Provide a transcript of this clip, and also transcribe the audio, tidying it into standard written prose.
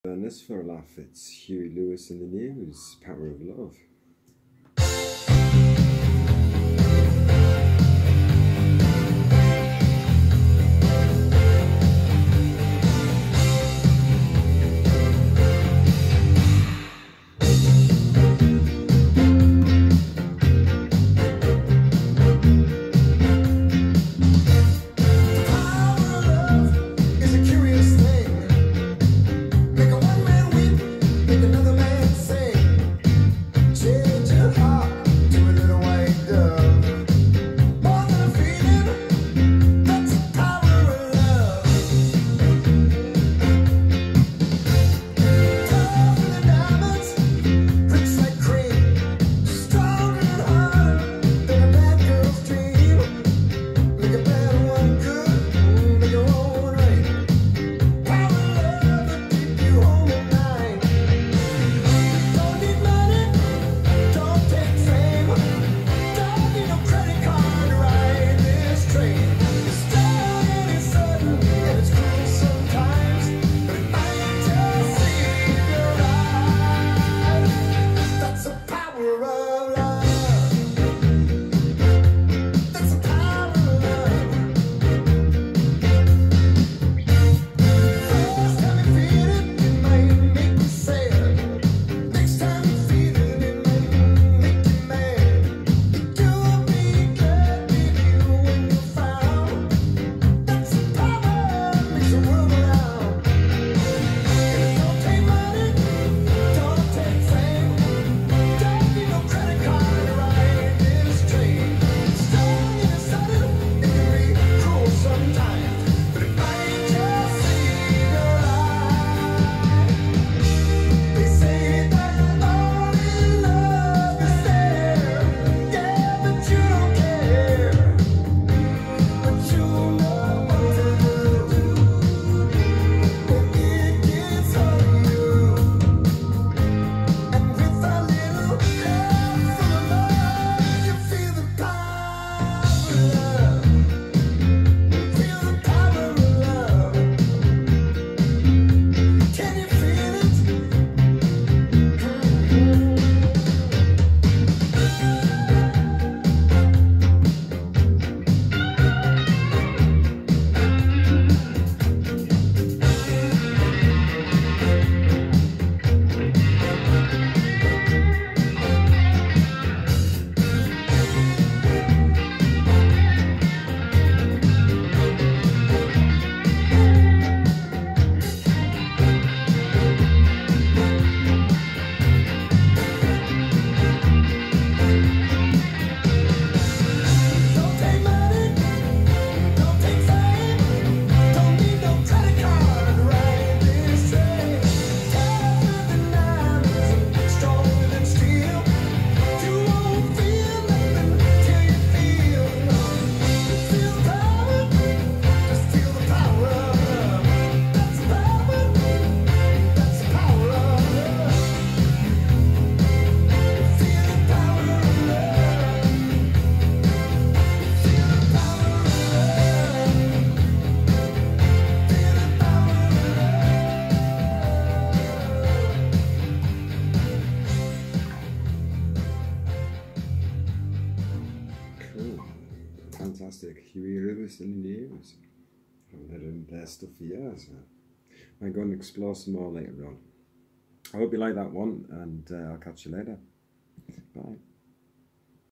And this for a laugh, it's Huey Lewis in the News, Power of Love. Fantastic. Huey Lewis in the News. Haven't heard their stuff for years. I'm going to explore some more later on. I hope you like that one, and I'll catch you later.